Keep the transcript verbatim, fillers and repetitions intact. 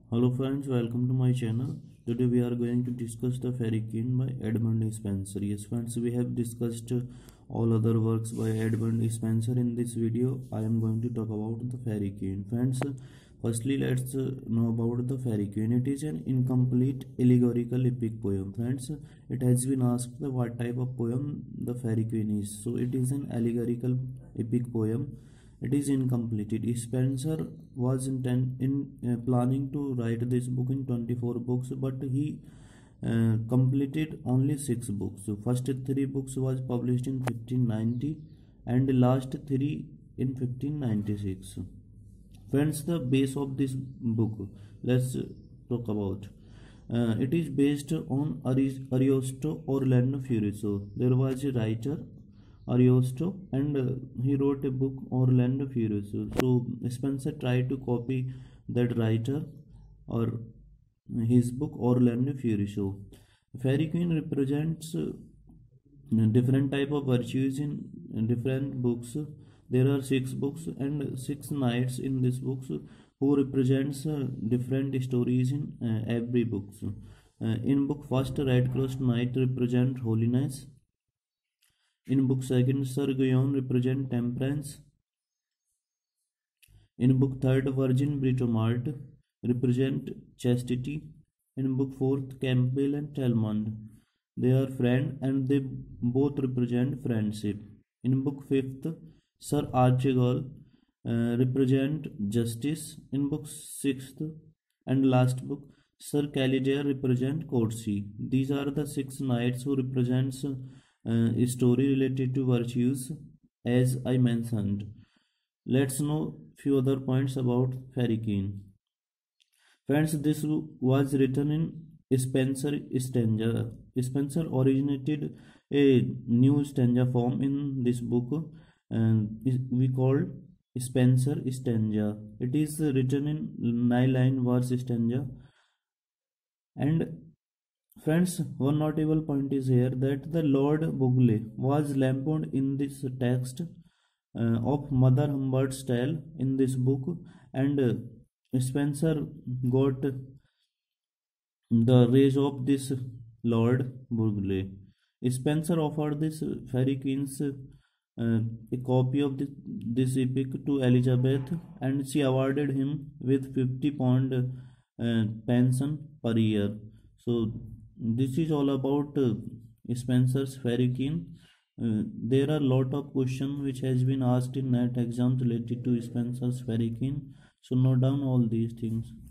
Hello friends, welcome to my channel. Today we are going to discuss the Faerie Queene by Edmund Spencer. Yes friends, we have discussed all other works by Edmund Spencer. In this video, I am going to talk about the Faerie Queene. Friends, firstly let's know about the Faerie Queene. It is an incomplete allegorical epic poem. Friends, it has been asked what type of poem the Faerie Queene is. So it is an allegorical epic poem. It is incomplete. Spencer was intent in uh, planning to write this book in twenty-four books, but he uh, completed only six books. So first three books was published in fifteen ninety and the last three in fifteen ninety-six. Friends, the base of this book, let's talk about. Uh, it is based on Ariosto Orlando Furioso. There was a writer Ariosto and uh, he wrote a book Orlando Furioso. So Spencer tried to copy that writer or his book Orlando Furioso. Faerie Queene represents uh, different type of virtues in different books. There are six books and six knights in this books who represents uh, different stories in uh, every book. Uh, in book first, Red Cross Knight represent holiness. In book second, Sir Guyon represent temperance. In book third, Virgin Britomart represent chastity. In book fourth, Campbell and Talmond, they are friend and they both represent friendship. In book fifth, Sir Archibald uh, represent justice. In book sixth and last book, Sir Calidare represent courtesy. These are the six knights who represents uh, a story related to virtues as I mentioned. Let's know few other points about Faerie Queene. Friends, this was written in Spencer stanza. Spencer originated a new stanza form in this book and we call Spencer stanza. It is written in nine line verse stanza. And friends, one notable point is here that the Lord Bogle was lampooned in this text uh, of Mother Humbert's tale in this book, and uh, Spencer got the raise of this Lord Bogle. Spencer offered this Faerie Queene's uh, a copy of this, this epic to Elizabeth, and she awarded him with fifty pound uh, pension per year. So this is all about uh, Spencer's Faerie Queene. Uh, there are a lot of questions which has been asked in net exams related to Spencer's Faerie Queene. So note down all these things.